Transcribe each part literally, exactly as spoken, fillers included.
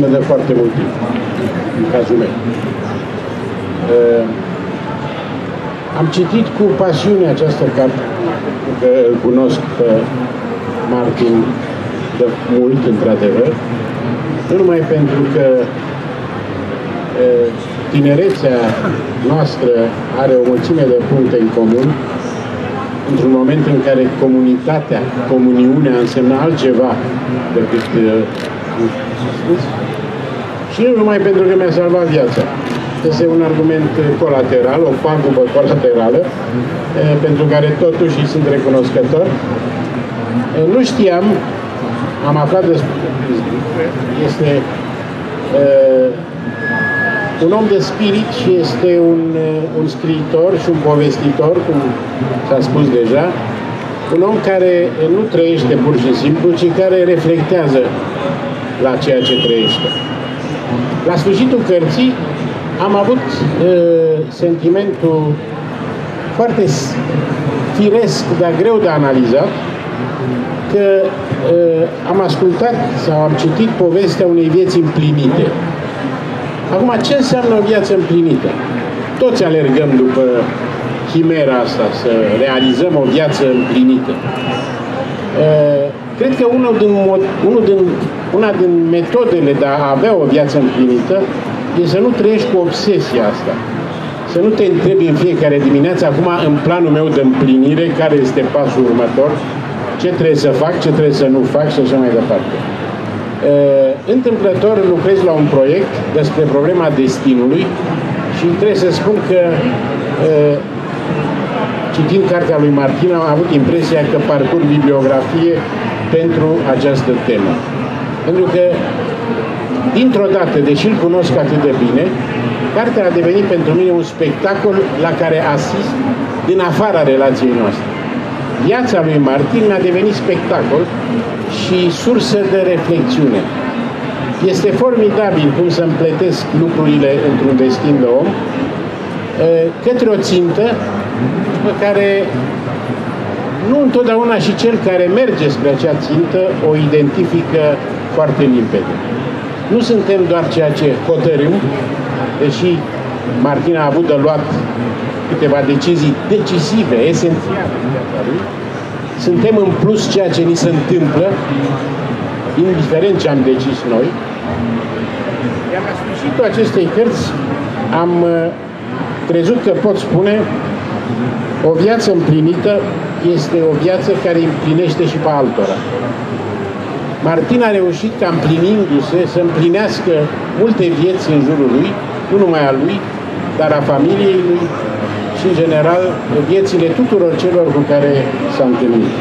mă dă foarte mult timp, în cazul meu. Uh, am citit cu pasiune această carte, că îl cunosc pe Martin de mult, într-adevăr, nu numai pentru că uh, tinerețea noastră are o mulțime de puncte în comun, într-un moment în care comunitatea, comuniunea însemna altceva decât uh, și nu numai pentru că mi-a salvat viața. Este un argument colateral, o pagubă colaterală, uh, pentru care totuși sunt recunoscător. Uh, nu știam, am aflat despre este uh, un om de spirit și este un, un scriitor și un povestitor, cum s-a spus deja, un om care nu trăiește pur și simplu, ci care reflectează la ceea ce trăiește. La sfârșitul cărții am avut uh, sentimentul foarte firesc, dar greu de analizat, că uh, am ascultat sau am citit povestea unei vieți împlinite. Acum, ce înseamnă o viață împlinită? Toți alergăm după chimera asta, să realizăm o viață împlinită. Cred că unul din, unul din, una din metodele de a avea o viață împlinită e să nu trăiești cu obsesia asta. Să nu te întrebi în fiecare dimineață, acum, în planul meu de împlinire, care este pasul următor, ce trebuie să fac, ce trebuie să nu fac și așa mai departe. Uh, întâmplător lucrez la un proiect despre problema destinului și trebuie să spun că uh, citind cartea lui Martin am avut impresia că parcurg bibliografie pentru această temă. Pentru că dintr-o dată, deși îl cunosc atât de bine, cartea a devenit pentru mine un spectacol la care asist din afara relației noastre. Viața lui Martin a devenit spectacol și sursă de reflexiune. Este formidabil cum să împletesc lucrurile într-un destin de om către o țintă pe care nu întotdeauna și cel care merge spre acea țintă o identifică foarte limpede. Nu suntem doar ceea ce hotărâm, deși Martin a avut de luat câteva decizii decisive, esențiale în viața lui, suntem în plus ceea ce ni se întâmplă, indiferent ce am decis noi. Iar la sfârșitul acestei cărți am crezut că pot spune o viață împlinită este o viață care împlinește și pe altora. Martin a reușit ca împlinindu-se să împlinească multe vieți în jurul lui, nu numai a lui, dar a familiei lui și, în general, viețile tuturor celor cu care s-a întâlnit.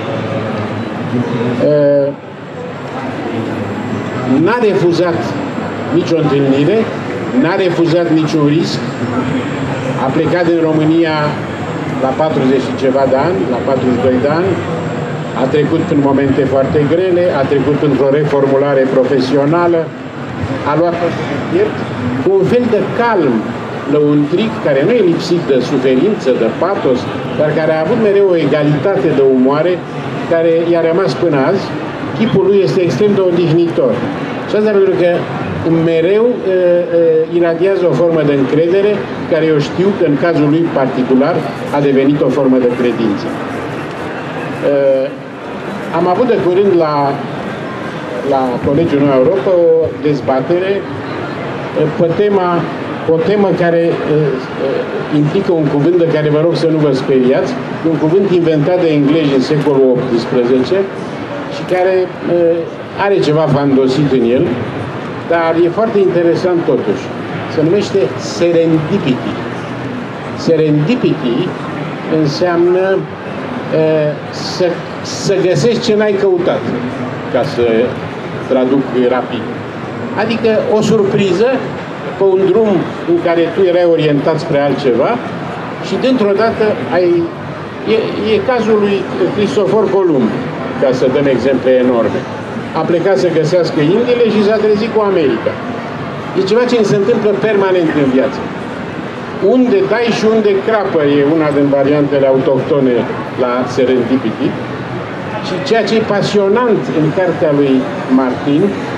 N-a refuzat nicio întâlnire, n-a refuzat niciun risc, a plecat din România la patruzeci și ceva de ani, la patruzeci și doi de ani, a trecut prin momente foarte grele, a trecut într-o reformulare profesională, a luat-o cu un fel de calm lăuntric, care nu e lipsit de suferință, de patos, dar care a avut mereu o egalitate de umoare, care i-a rămas până azi. Chipul lui este extrem de odihnitor. Și asta pentru că mereu uh, uh, iradiază o formă de încredere, care eu știu că în cazul lui particular a devenit o formă de credință. Uh, am avut de curând la, la Colegiul Noua Europa o dezbatere uh, pe tema, o temă care uh, uh, implică un cuvânt de care vă rog să nu vă speriați, un cuvânt inventat de englezi în secolul optsprezece și care uh, are ceva fandosit în el, dar e foarte interesant totuși. Se numește serendipity. Serendipity înseamnă uh, să, să găsești ce n-ai căutat, ca să traduc rapid. Adică o surpriză pe un drum în care tu erai orientat spre altceva și dintr-o dată ai... E, e cazul lui Cristofor Columb, ca să dăm exemple enorme. A plecat să găsească Indiile și s-a trezit cu America. E ceva ce îi se întâmplă permanent în viață. Unde dai și unde crapă e una din variantele autohtone la serendipity. Și ceea ce e pasionant în cartea lui Martin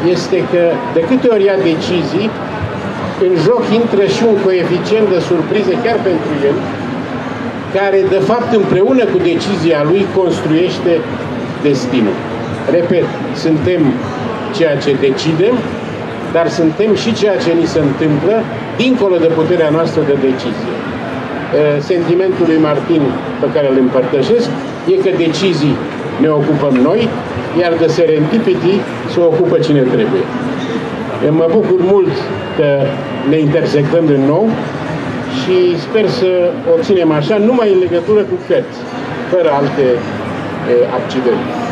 este că de câte ori ia decizii, în joc intră și un coeficient de surpriză chiar pentru el, care de fapt împreună cu decizia lui construiește destinul. Repet, suntem ceea ce decidem, dar suntem și ceea ce ni se întâmplă dincolo de puterea noastră de decizie. Sentimentul lui Martin pe care îl împărtășesc e că decizii ne ocupăm noi, iar de serendipity se ocupă cine trebuie. Eu mă bucur mult că ne intersectăm din nou și sper să o ținem așa, numai în legătură cu cărți, fără alte eh, accidente.